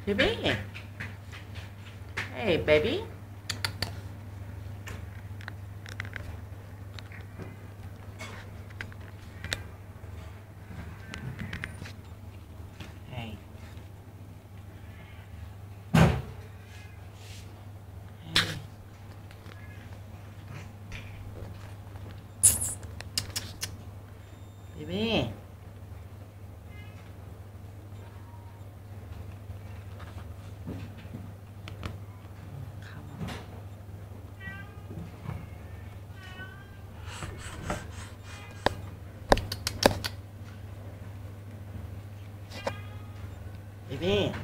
Baby. Hey, baby. Hey. Hey. Baby. Come on. Baby.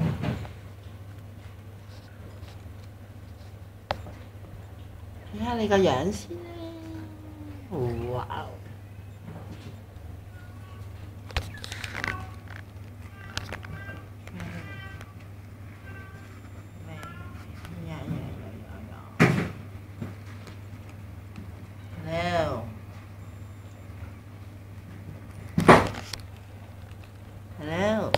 睇下你個樣先啦。哇！Hello. Hello.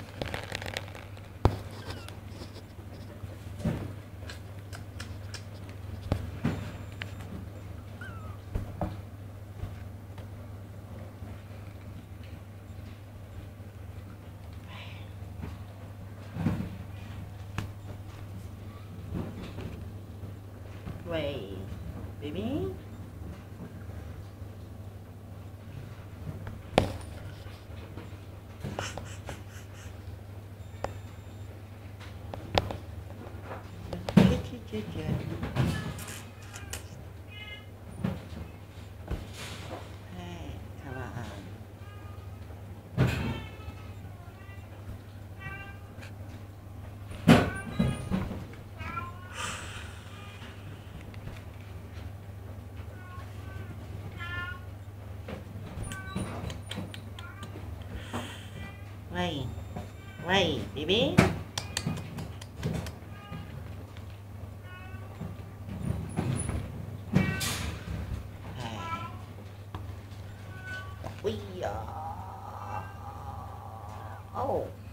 Wait, baby. Hey, come on. Wait, baby. We are. Oh.